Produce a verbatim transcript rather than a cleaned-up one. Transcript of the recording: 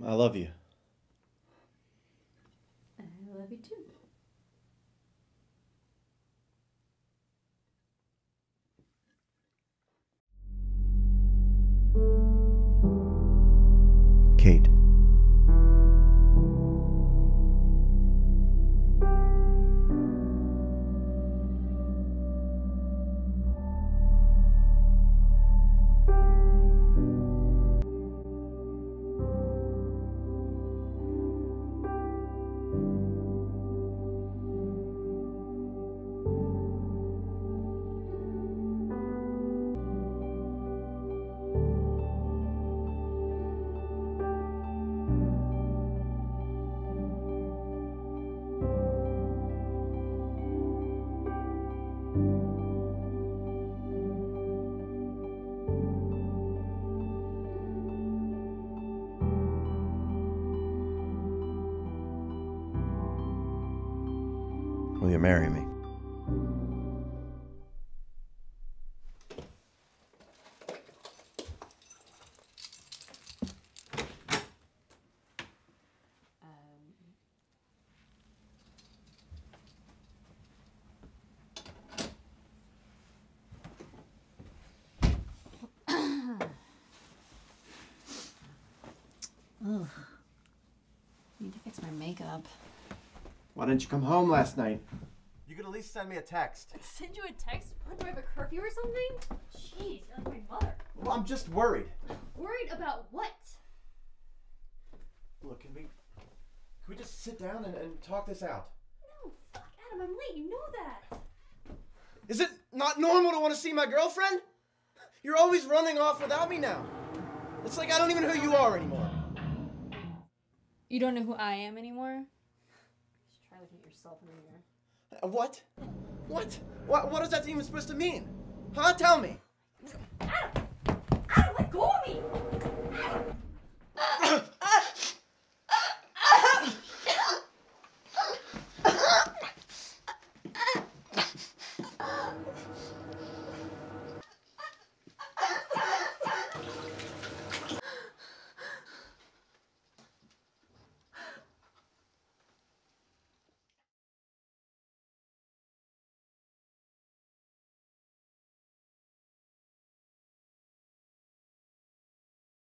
I love you. I love you too. Kate. Will you marry me? Ugh. Need to fix my makeup. Why didn't you come home last night? You could at least send me a text. Send you a text? What, do I have a curfew or something? Jeez, you're like my mother. Well, I'm just worried. Worried about what? Look, can we, can we just sit down and, and talk this out? No, fuck, Adam, I'm late. You know that. Is it not normal to want to see my girlfriend? You're always running off without me now. It's like I don't even know who you are anymore. You don't know who I am anymore? You should try looking at yourself in the mirror. Uh, what? What? What? What is that even supposed to mean? Huh? Tell me. Adam! Adam, let go of me!